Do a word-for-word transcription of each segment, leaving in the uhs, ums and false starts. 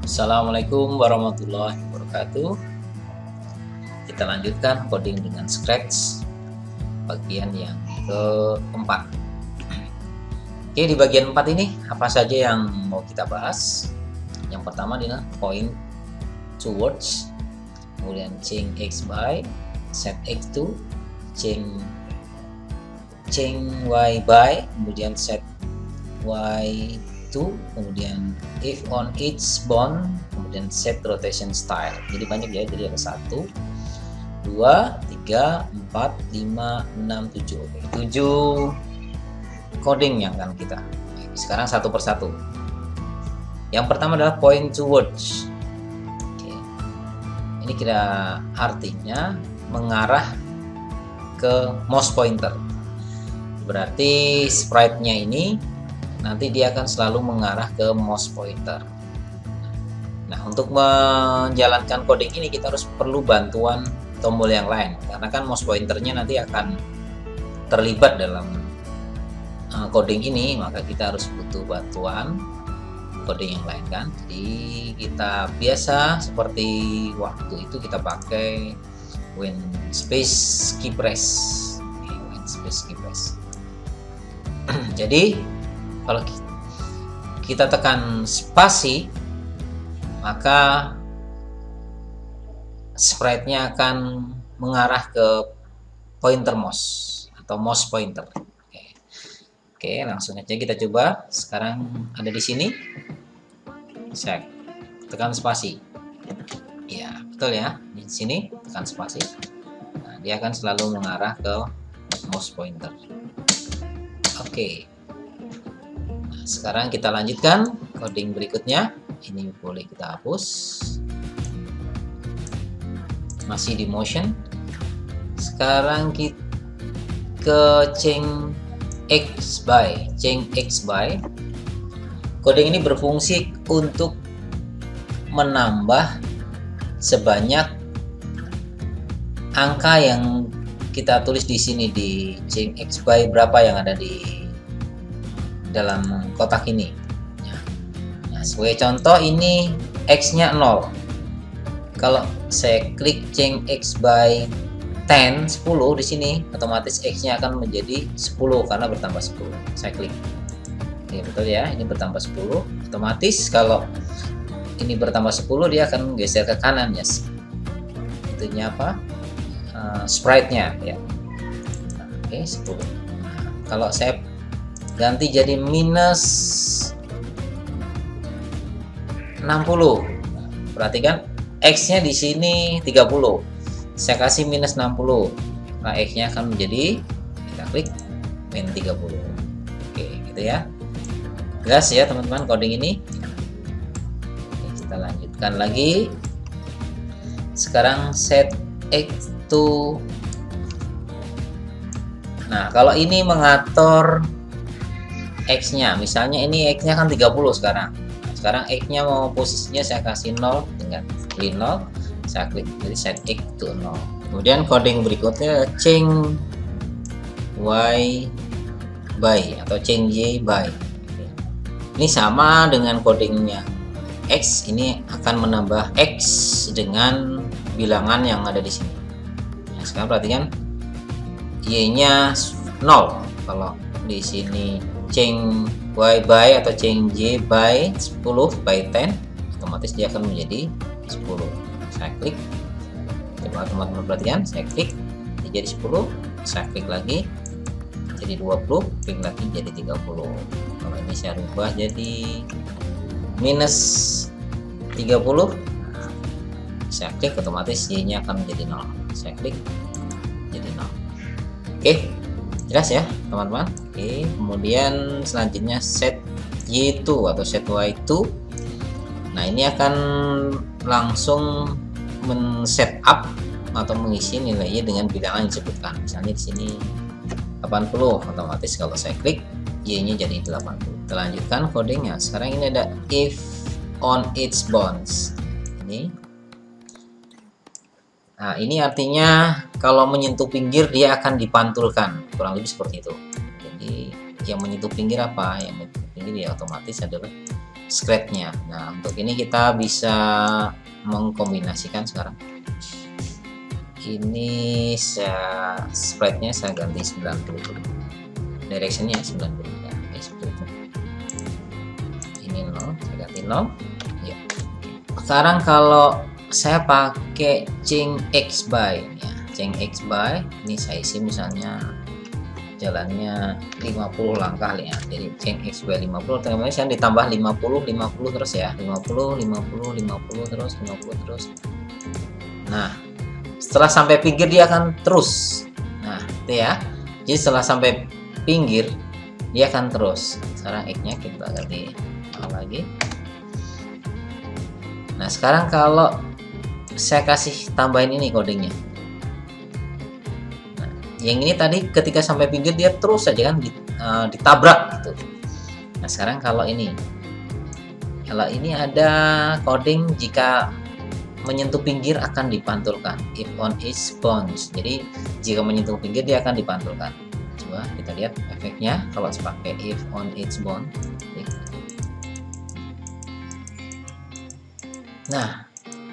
Assalamualaikum warahmatullahi wabarakatuh. Kita lanjutkan coding dengan Scratch bagian yang keempat. Oke, di bagian empat ini apa saja yang mau kita bahas? Yang pertama adalah point towards, kemudian change x by, set x to, change change y by, kemudian set y to, kemudian if on each bond, kemudian set rotation style. Jadi banyak ya, jadi ada satu, dua, tiga, empat, lima, enam, tujuh. Oke, tujuh coding yang akan kita. Sekarang satu persatu. Yang pertama adalah point towards. Oke. Ini kira artinya mengarah ke mouse pointer. Berarti sprite-nya ini nanti dia akan selalu mengarah ke mouse pointer. Nah, untuk menjalankan coding ini kita harus perlu bantuan tombol yang lain, karena kan mouse pointernya nanti akan terlibat dalam uh, coding ini, maka kita harus butuh bantuan coding yang lain kan. Jadi kita biasa seperti waktu itu kita pakai when space key press. Okay, when space key press. Jadi kalau kita tekan spasi, maka sprite-nya akan mengarah ke pointer mouse atau mouse pointer. Oke, Oke langsung aja kita coba. Sekarang ada di sini. Saya tekan spasi. Ya, betul ya. Di sini tekan spasi. Nah, dia akan selalu mengarah ke mouse pointer. Oke. Sekarang kita lanjutkan coding berikutnya. Ini boleh kita hapus. Masih di motion. Sekarang kita ke change x by. Change x by. Coding ini berfungsi untuk menambah sebanyak angka yang kita tulis di sini di change x by berapa yang ada di dalam kotak ini. Nah, sebagai contoh ini x-nya nol. Kalau saya klik change x by sepuluh, sepuluh di sini, otomatis x-nya akan menjadi sepuluh karena bertambah sepuluh. Saya klik. Oke, betul ya, ini bertambah sepuluh. Otomatis kalau ini bertambah sepuluh dia akan geser ke kanan ya. Itunya apa? Uh, sprite-nya ya. Nah, oke, sepuluh. Nah, kalau saya ganti jadi minus enam puluh. Perhatikan x-nya di sini tiga puluh. Saya kasih minus enam puluh. Nah, x-nya akan menjadi, kita klik min tiga puluh. Oke, gitu ya. Gas ya teman-teman coding ini. Oke, kita lanjutkan lagi. Sekarang set x to. Nah, kalau ini mengatur x-nya, misalnya ini x-nya kan tiga puluh sekarang. Sekarang x-nya mau posisinya saya kasih nol dengan klik nol, saya klik jadi set x to nol. Kemudian coding berikutnya change y by atau change y by. Ini sama dengan codingnya x, ini akan menambah x dengan bilangan yang ada di sini. Nah, sekarang perhatikan y-nya nol. Kalau di sini change y by atau change y by sepuluh by sepuluh, otomatis dia akan menjadi sepuluh. Saya klik, coba teman-teman perhatikan, saya klik jadi sepuluh, saya klik lagi jadi dua puluh, klik lagi jadi tiga puluh. Kalau ini saya rubah jadi minus tiga puluh, saya klik, otomatis y nya akan menjadi nol. Saya klik jadi nol. Oke, jelas ya teman-teman. Oke, kemudian selanjutnya set y to atau set y to. Nah, ini akan langsung men-setup atau mengisi nilainya dengan bilangan yang disebutkan. Misalnya di sini delapan puluh, otomatis kalau saya klik y-nya jadi delapan puluh. Kita lanjutkan codingnya. Sekarang ini ada if on each bonds. Ini. Nah, ini artinya kalau menyentuh pinggir dia akan dipantulkan, kurang lebih seperti itu. Jadi yang menyentuh pinggir apa? Yang menyentuh pinggir ya otomatis adalah scratch-nya. Nah, untuk ini kita bisa mengkombinasikan sekarang. Ini saya spread-nya saya ganti sembilan puluh, direction-nya sembilan puluh ya, oke, seperti itu. Ini nol, saya ganti nol ya. Sekarang kalau saya pakai change x by ya, change x by ini saya isi misalnya jalannya lima puluh langkah ya, jadi change x by lima puluh, kemudian saya ditambah lima puluh lima puluh terus ya, lima puluh lima puluh lima puluh terus lima puluh terus. Nah, setelah sampai pinggir dia akan terus. Nah, itu ya. Jadi setelah sampai pinggir dia akan terus. Sekarang x-nya kita ganti lagi. Nah, sekarang kalau saya kasih tambahin ini codingnya. Nah, yang ini tadi ketika sampai pinggir dia terus saja kan ditabrak gitu. Nah, sekarang kalau ini. Kalau ini ada coding jika menyentuh pinggir akan dipantulkan, if on each bounce. Jadi jika menyentuh pinggir dia akan dipantulkan. Coba kita lihat efeknya kalau pakai if on each bounce. Nah,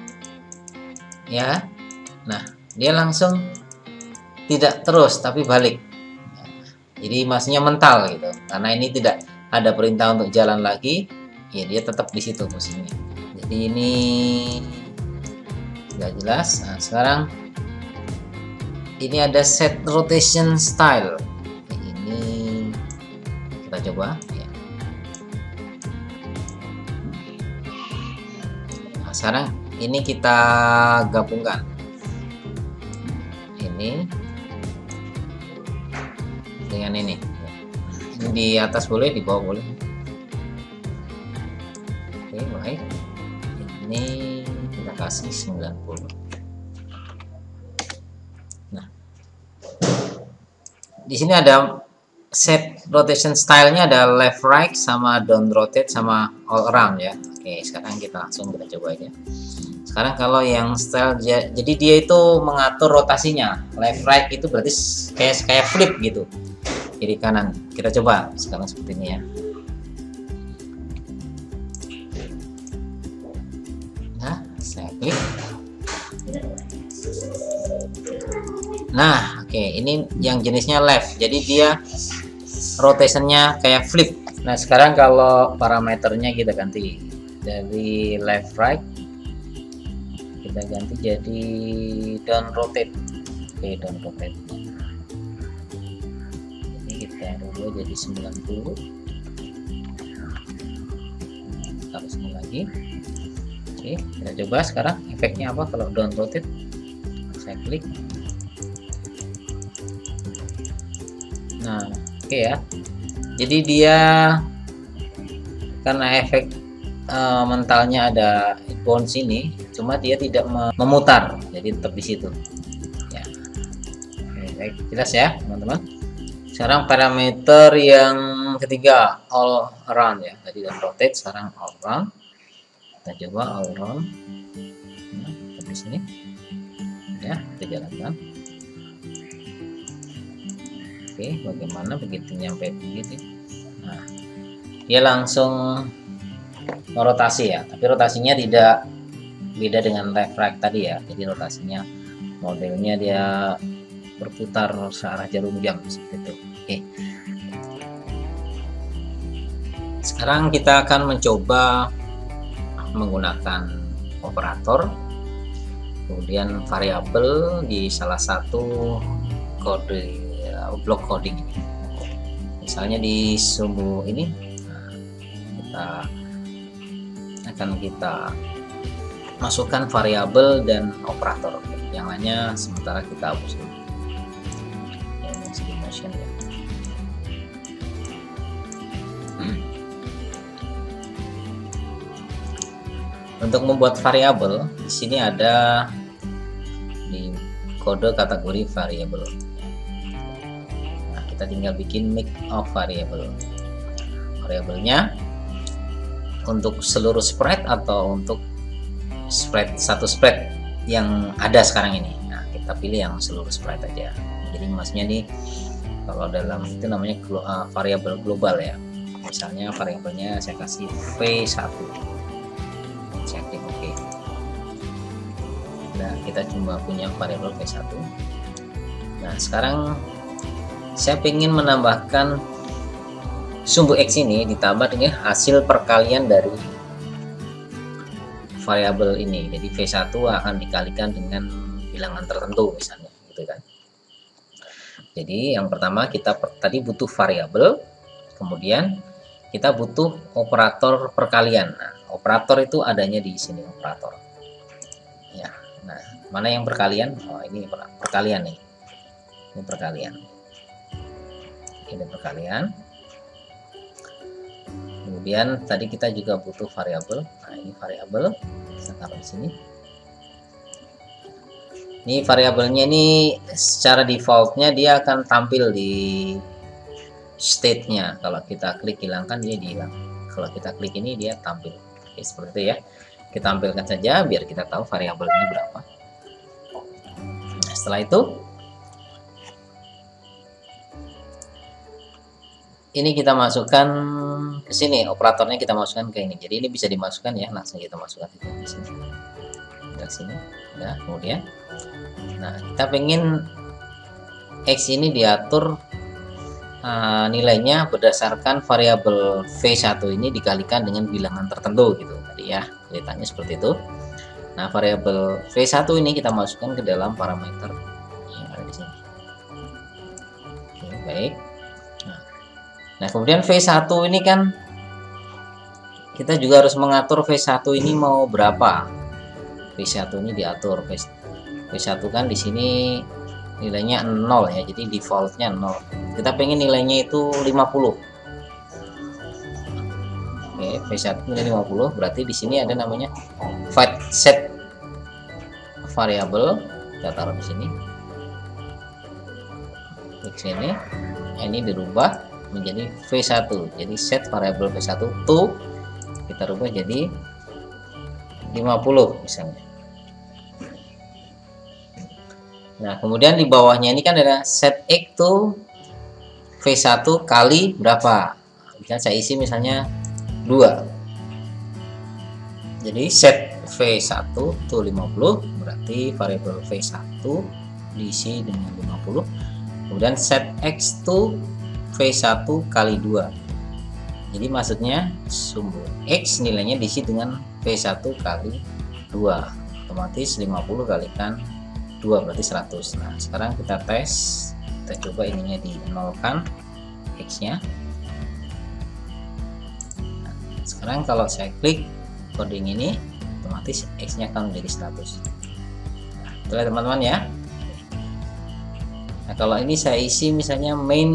ya, nah dia langsung tidak terus tapi balik. Jadi maksudnya mental gitu. Karena ini tidak ada perintah untuk jalan lagi, ya dia tetap di situ posisinya. Jadi ini nggak jelas. Nah, sekarang ini ada set rotation style. Ini kita coba ya. Nah, sekarang ini kita gabungkan ini dengan ini. Ini di atas boleh, di bawah boleh. Oke, baik. Ini kita kasih sembilan puluh. Nah, di sini ada set rotation stylenya, ada left right sama down rotate sama all around ya. Oke, sekarang kita langsung kita coba aja. Sekarang kalau yang style, jadi dia itu mengatur rotasinya. Left right itu berarti kayak kayak flip gitu, kiri kanan. Kita coba sekarang seperti ini ya. Nah, saya klik. Nah, oke, okay, ini yang jenisnya left. Jadi dia rotationnya kayak flip. Nah, sekarang kalau parameternya kita ganti dari left right, kita ganti jadi down rotate. Oke, okay, down rotate. Jadi kita rubah jadi sembilan puluh. Taruh semua lagi. Oke, kita coba sekarang efeknya apa kalau down rotate. Saya klik. Nah, oke okay ya. Jadi dia karena efek uh, mentalnya ada bounce ini, cuma dia tidak memutar, jadi tetap di situ. Ya. Oke, baik, jelas ya, teman-teman. Sekarang parameter yang ketiga, all around ya. Tadi down rotate, sekarang all around. Kita coba all around. Nah, di sini. Ya, kita jalankan. Oke, bagaimana begitu nyampe begitu? Nah, dia langsung merotasi ya, tapi rotasinya tidak beda dengan left right tadi ya. Jadi rotasinya modelnya dia berputar searah jarum jam seperti itu. Oke. Sekarang kita akan mencoba menggunakan operator, kemudian variabel di salah satu kode block coding ini. Misalnya di sumbu ini, nah, kita akan kita masukkan variabel dan operator. Yang lainnya sementara kita hapus dulu. Yang segi motion ya. Untuk membuat variabel, di sini ada di kode kategori variabel. Kita tinggal bikin make of variable. Variabelnya untuk seluruh spread atau untuk spread satu spread yang ada sekarang ini. Nah, kita pilih yang seluruh spread aja. Jadi maksudnya nih kalau dalam itu namanya variabel global ya. Misalnya variabelnya saya kasih v satu, saya klik OK. Nah, kita cuma punya variabel v satu. Nah, sekarang saya ingin menambahkan sumbu X ini ditambah dengan hasil perkalian dari variabel ini. Jadi v satu akan dikalikan dengan bilangan tertentu misalnya, gitu kan. Jadi yang pertama kita per, tadi butuh variabel, kemudian kita butuh operator perkalian. Nah, operator itu adanya di sini, operator. Ya, nah, mana yang perkalian? Oh, ini perkalian nih. Ini perkalian. Ini perkalian. Kemudian tadi kita juga butuh variabel. Nah, ini variabel. Kita taruh di sini. Ini variabelnya ini secara defaultnya dia akan tampil di state-nya. Kalau kita klik hilangkan, dia hilang. Kalau kita klik ini, dia tampil. Oke, seperti itu ya. Kita tampilkan saja biar kita tahu variabelnya berapa. Nah, setelah itu ini kita masukkan ke sini, operatornya kita masukkan ke ini. Jadi ini bisa dimasukkan ya, langsung kita masukkan di sini. Ke sini. Ya, kemudian nah, kita pengen X ini diatur Uh, nilainya berdasarkan variabel v satu ini dikalikan dengan bilangan tertentu gitu tadi ya, ceritanya seperti itu. Nah, variabel v satu ini kita masukkan ke dalam parameter yang ada di sini. Oke, baik. Nah, nah kemudian v satu ini kan kita juga harus mengatur v satu ini mau berapa. v satu ini diatur v satu kan di sini nilainya nol ya, jadi defaultnya nol. Kita pengen nilainya itu lima puluh. Oke, v satu nilai lima puluh, berarti di sini ada namanya void set variable. Kita taruh di sini. Klik sini. Ini dirubah menjadi v satu. Jadi set variable v satu to kita rubah jadi lima puluh misalnya. Nah, kemudian di bawahnya ini kan ada set X to v satu kali berapa. Bisa saya isi misalnya dua. Jadi set v satu to lima puluh, berarti variabel v satu diisi dengan lima puluh. Kemudian set X to v satu kali dua. Jadi maksudnya sumbu X nilainya diisi dengan v satu kali dua. Otomatis lima puluh kalikan dua berarti seratus. Nah, sekarang kita tes, kita coba ininya dinolkan X nya. Nah, sekarang kalau saya klik coding ini, otomatis X nya akan menjadi seratus. Nah, itulah teman-teman ya. Nah, kalau ini saya isi misalnya main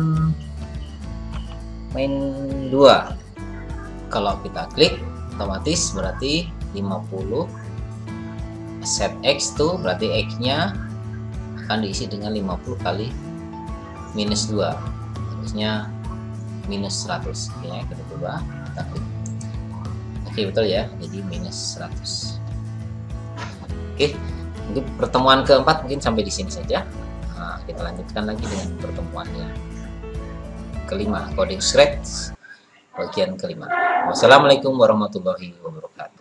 main dua, kalau kita klik otomatis berarti lima puluh set X tuh berarti X nya akan diisi dengan lima puluh kali minus dua, harusnya minus seratus ya. Kita coba, kita klik. Oke, betul ya, jadi minus seratus. Oke, untuk pertemuan keempat mungkin sampai di sini saja. Nah, kita lanjutkan lagi dengan pertemuannya kelima, coding scratch bagian kelima. Wassalamualaikum warahmatullahi wabarakatuh.